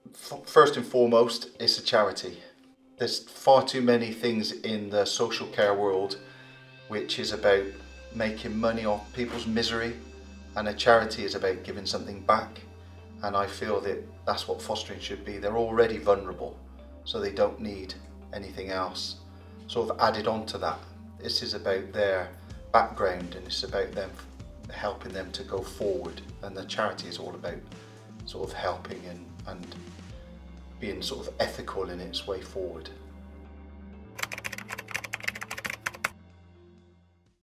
First and foremost, it's a charity. There's far too many things in the social care world which is about making money off people's misery, and a charity is about giving something back. And I feel that that's what fostering should be. They're already vulnerable, so they don't need anything else sort of added on to that. This is about their background, and it's about them helping them to go forward, and the charity is all about sort of helping and being sort of ethical in its way forward.